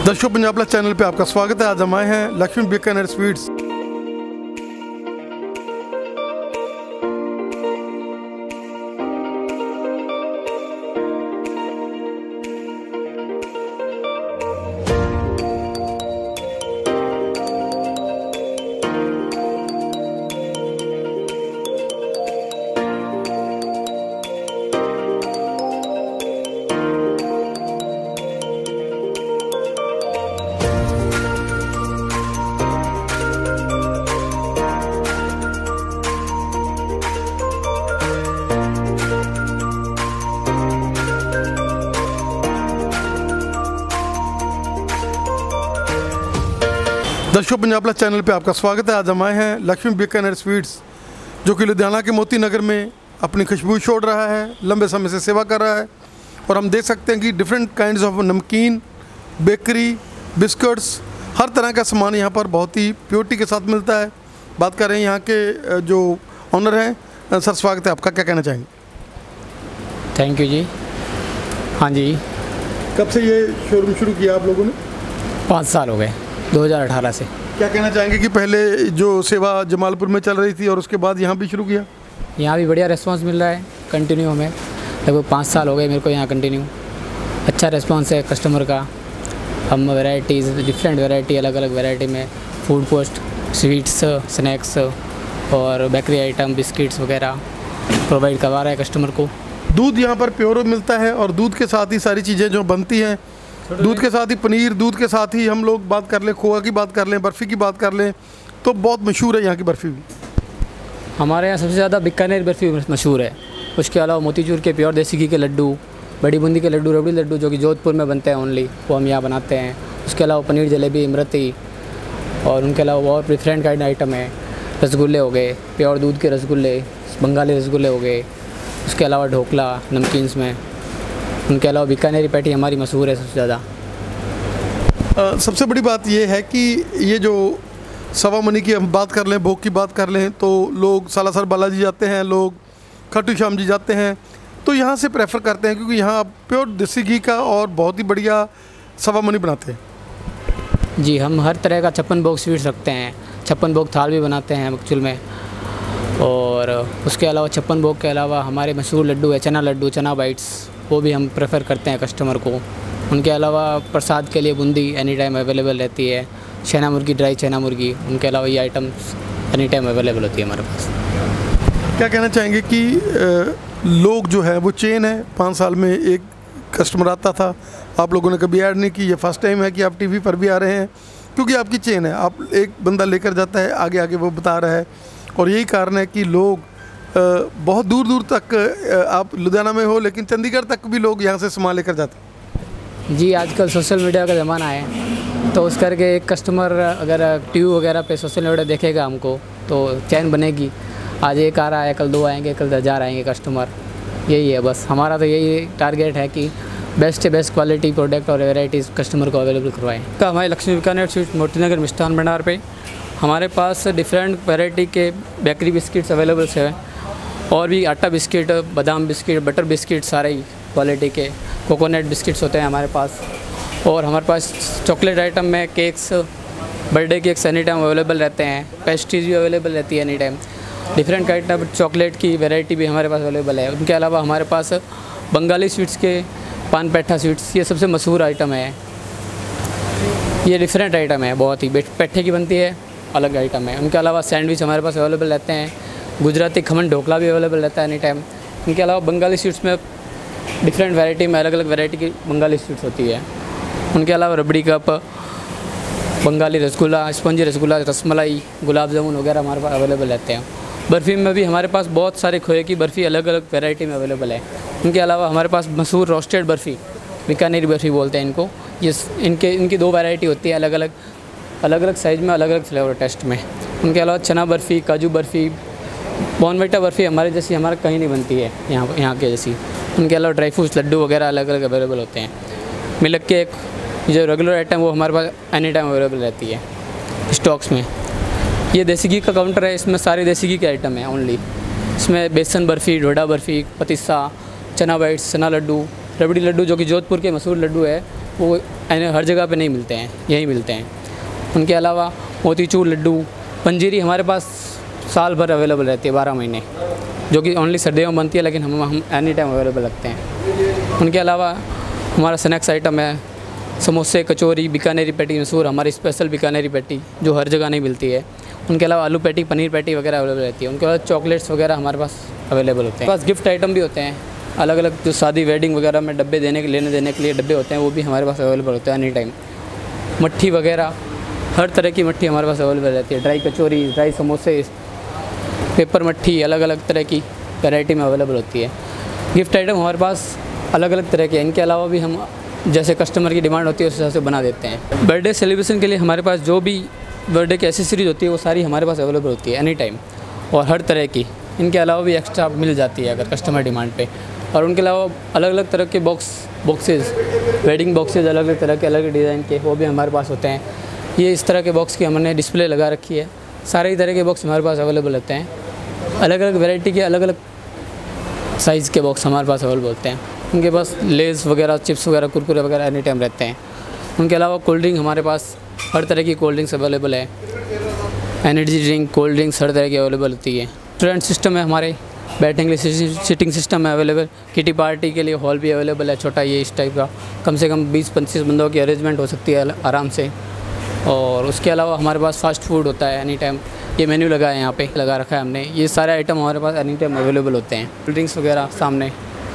दर्शकों, Punjab plus channel पे आपका स्वागत है। आज हम आए हैं लक्ष्मी बीकानेर स्वीट्स। दर्शकों, पंजाब प्लस चैनल पे आपका स्वागत है। आज हम आए हैं लक्ष्मी बीकानेर स्वीट्स, जो कि लुधियाना के मोती नगर में अपनी खुशबू छोड़ रहा है, लंबे समय से सेवा कर रहा है। और हम देख सकते हैं कि different kinds of namkeen, bakery, biscuits, हर तरह का सामान यहाँ पर बहुत ही प्योरिटी के साथ मिलता है। बात कर रहे हैं यहाँ के जो ऑनर हैं। सर, स्वागत है आपका, क्या कहना चाहेंगे? थैंक यू जी। हाँ जी। कब से ये शोरूम शुरू किया आप लोगों ने? 5 साल हो गए, 2018 से। क्या कहना चाहेंगे कि पहले जो सेवा जमालपुर में चल रही थी और उसके बाद यहाँ भी शुरू किया? यहाँ भी बढ़िया रिस्पांस मिल रहा है कंटिन्यू। हमें लगभग 5 साल हो गए मेरे को यहाँ कंटिन्यू। अच्छा रिस्पांस है कस्टमर का। हम वैरायटीज़, डिफरेंट वैरायटी, अलग अलग वैरायटी में फूड पोस्ट, स्वीट्स, स्नैक्स और बेकरी आइटम, बिस्किट्स वगैरह प्रोवाइड करवा रहे हैं कस्टमर को। दूध यहाँ पर प्योर मिलता है और दूध के साथ ही सारी चीज़ें जो बनती हैं, दूध के साथ ही पनीर, दूध के साथ ही हम लोग बात कर लें खोआ की बात कर लें, बर्फ़ी की बात कर लें, तो बहुत मशहूर है यहाँ की बर्फ़ी भी। हमारे यहाँ सबसे ज़्यादा बीकानेर बर्फ़ी मशहूर है। उसके अलावा मोतीचूर के प्योर देसी घी के लड्डू, बड़ी बूंदी के लड्डू, रबड़ी लड्डू जो कि जोधपुर में बनते हैं ओनली, वो हम यहाँ बनाते हैं। उसके अलावा पनीर जलेबी, इमरती, और उनके अलावा और डिफरेंट काइंड आइटम है। रसगुल्ले हो गए, प्योर दूध के रसगुल्ले, बंगाली रसगुल्ले हो गए। उसके अलावा ढोकला नमकीन्स में। उनके अलावा बीकानेरी पैटी हमारी मशहूर है सबसे ज़्यादा। सबसे बड़ी बात ये है कि ये जो सवा मनी की हम बात कर लें, भोग की बात कर लें, तो लोग सालासर बालाजी जाते हैं, लोग खाटू श्याम जी जाते हैं, तो यहाँ से प्रेफर करते हैं क्योंकि यहाँ प्योर देसी घी का और बहुत ही बढ़िया सवा मनी बनाते हैं। जी, हम हर तरह का 56 भोग स्वीट्स रखते हैं। 56 भोग थाल भी बनाते हैं एक्चुअल में। और उसके अलावा 56 भोग के अलावा हमारे मशहूर लड्डू है, चना लड्डू, चना बाइट्स, वो भी हम प्रेफर करते हैं कस्टमर को। उनके अलावा प्रसाद के लिए बूंदी एनी टाइम अवेलेबल रहती है। चना मुर्गी, ड्राई चना मुर्गी, उनके अलावा ये आइटम्स एनी टाइम अवेलेबल होती है हमारे पास। क्या कहना चाहेंगे कि लोग जो है वो चेन है, 5 साल में एक कस्टमर आता था, आप लोगों ने कभी ऐड नहीं की, ये फर्स्ट टाइम है कि आप टीवी पर भी आ रहे हैं क्योंकि आपकी चेन है, आप एक बंदा लेकर जाता है, आगे आगे वो बता रहा है। और यही कारण है कि लोग बहुत दूर दूर तक, आप लुधियाना में हो लेकिन चंडीगढ़ तक भी लोग यहाँ से सामान लेकर जाते हैं। जी, आजकल सोशल मीडिया का ज़माना है, तो उस करके एक कस्टमर अगर टीवी वगैरह पे सोशल मीडिया देखेगा हमको तो चैन बनेगी। आज एक आ रहा है, कल 2 आएंगे, कल 1000 आएंगे कस्टमर। यही है बस, हमारा तो यही टारगेट है कि बेस्ट से बेस्ट क्वालिटी प्रोडक्ट और वेराइटीज़ कस्टमर को अवेलेबल करवाएं। हमारे लक्ष्मी बीकानेर स्वीट्स मोती नगर मिष्ठान भंडार पे हमारे पास डिफरेंट वैरायटी के बेकरी बिस्किट्स अवेलेबल है, और भी आटा बिस्किट, बादाम बिस्किट, बटर बिस्किट, सारे ही क्वालिटी के कोकोनट बिस्किट्स होते हैं हमारे पास। और हमारे पास चॉकलेट आइटम में cakes, birthday cakes any time available रहते हैं। पेस्ट्रीज भी अवेलेबल रहती है any time. Different kind of chocolate की वैरायटी भी हमारे पास अवेलेबल है। उनके अलावा हमारे पास बंगाली स्वीट्स के पान पेठा स्वीट्स, ये सबसे मशहूर आइटम है। ये डिफरेंट आइटम है, बहुत ही पेठे की बनती है, अलग आइटम है। उनके अलावा सैंडविच हमारे पास अवेलेबल रहते हैं। गुजराती खमन ढोकला भी अवेलेबल रहता है एनी टाइम। उनके अलावा बंगाली स्वीट्स में डिफरेंट वैरायटी में अलग अलग वैरायटी की बंगाली स्वीट्स होती है। उनके अलावा रबड़ी कप, बंगाली रसगुल्ला, स्पंजी रसगुल्ला, रसमलाई, गुलाब जामुन वगैरह हमारे पास अवेलेबल रहते हैं। बर्फ़ी में भी हमारे पास बहुत सारे खोए की बर्फ़ी अलग अलग वैरायटी में अवेलेबल है। उनके अलावा हमारे पास मशहूर रोस्टेड बर्फ़ी, बीकानेरी बर्फ़ी बोलते हैं इनको। ये इनकी 2 वैरायटी होती है अलग अलग साइज़ में, अलग अलग फ्लेवर टेस्ट में। उनके अलावा चना बर्फ़ी, काजू बर्फ़ी, बॉर्नविटा बर्फ़ी हमारे जैसी हमारे कहीं नहीं बनती है यहाँ के जैसी। उनके अलावा ड्राई फ्रूट्स लड्डू वगैरह अलग अलग अवेलेबल होते हैं। मिल्क केक जो रेगुलर आइटम वो हमारे पास एनी टाइम अवेलेबल रहती है स्टॉक्स में। ये देसी घी का काउंटर है, इसमें सारे देसी घी के आइटम हैं ओनली। इसमें बेसन बर्फ़ी, डोडा बर्फ़ी, पतीसा, चना बाइट्स, चना लड्डू, रबड़ी लड्डू जो कि जोधपुर के मशहूर लड्डू है, वो हर जगह पे नहीं मिलते हैं, यहीं मिलते हैं। उनके अलावा मोतीचूर, लड्डू, पंजीरी हमारे पास साल भर अवेलेबल रहती है, 12 महीने, जो कि ओनली सर्दियों में बनती है, लेकिन हम एनी टाइम अवेलेबल रखते हैं। उनके अलावा हमारा स्नैक्स आइटम है, समोसे, कचौरी, बीकानेरी पैटी मशहूर, हमारी स्पेशल बीकानेरी पैटी जो हर जगह नहीं मिलती है। उनके अलावा आलू पैटी, पनीर पैटी वगैरह अवेलेबल रहती है। उनके बाद चॉकलेट्स वगैरह हमारे पास अवेलेबल होते हैं। हमारे पास गिफ्ट आइटम भी होते हैं, अलग अलग जो शादी वेडिंग वगैरह में डब्बे लेने देने के लिए डब्बे होते हैं, वो भी हमारे पास अवेलेबल होते हैं एनी टाइम। मट्ठी वगैरह हर तरह की मट्ठी हमारे पास अवेलेबल रहती है, ड्राई कचौरी, ड्राई समोसे, पेपर मट्ठी, अलग अलग तरह की वैरायटी में अवेलेबल होती है। गिफ्ट आइटम हमारे पास अलग अलग तरह के हैं। इनके अलावा भी हम जैसे कस्टमर की डिमांड होती है उस हिसाब से बना देते हैं। बर्थडे सेलिब्रेशन के लिए हमारे पास जो भी बर्थडे की एसेसरीज होती है वो सारी हमारे पास अवेलेबल होती है एनी टाइम, और हर तरह की। इनके अलावा भी एक्स्ट्रा मिल जाती है अगर कस्टमर डिमांड पे। और उनके अलावा अलग अलग तरह के बॉक्सेस, वेडिंग बॉक्सेस अलग अलग तरह के, अलग डिज़ाइन के, वो भी हमारे पास होते हैं। ये इस तरह के बॉक्स की हमने डिस्प्ले लगा रखी है। सारे ही तरह के बॉक्स हमारे पास अवेलेबल होते हैं। अलग अलग वैरायटी के, अलग अलग साइज़ के बॉक्स हमारे पास अवेलेबल होते हैं। उनके पास लेज़ वगैरह, चिप्स वगैरह, कुरकुरे वगैरह एनी टाइम रहते हैं। उनके अलावा कोल्ड ड्रिंक हमारे पास हर तरह की कोल्ड ड्रिंक्स अवेलेबल है। एनर्जी ड्रिंक, कोल्ड ड्रिंक्स हर तरह की अवेलेबल होती है। रेस्टोरेंट सिस्टम है हमारे, बैठने के लिए सिटिंग सिस्टम है अवेलेबल। किटी पार्टी के लिए हॉल भी अवेलेबल है, छोटा ये इस टाइप का, कम से कम 20-25 बंदों की अरेंजमेंट हो सकती है आराम से। और उसके अलावा हमारे पास फास्ट फूड होता है एनी टाइम। ये मेन्यू लगा है, यहाँ पे लगा रखा है हमने। ये सारे आइटम हमारे पास एनी टाइम अवेलेबल होते हैं। कोल्ड ड्रिंक्स वगैरह सामने,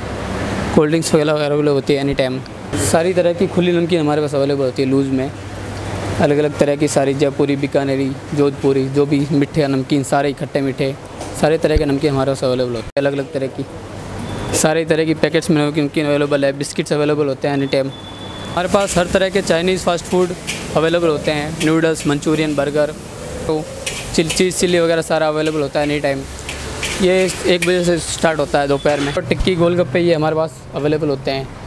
कोल्ड ड्रिंक्स वगैरह अवेलेबल होती है एनी टाइम। सारी तरह की खुली नमकीन हमारे पास अवेलेबल होती है लूज़ में, अलग अलग तरह की सारी, जयपुरी, बीकानेरी, जोधपुरी, जो भी मीठे नमकीन, सारे खट्टे मीठे, सारे तरह के नमकीन हमारे पास अवेलेबल होते हैं। अलग अलग तरह की सारी तरह की पैकेट्स में नमकीन अवेलेबल है। बिस्किट्स अवेलेबल होते हैं एनी टाइम। हमारे पास हर तरह के चाइनीज़ फास्ट फूड अवेलेबल होते हैं, नूडल्स, मंचूरियन, बर्गर, तो चीज़ चिल्ली वगैरह सारा अवेलेबल होता है एनी टाइम। ये 1 बजे से स्टार्ट होता है दोपहर में। और टिक्की, गोलगप्पे ये हमारे पास अवेलेबल होते हैं।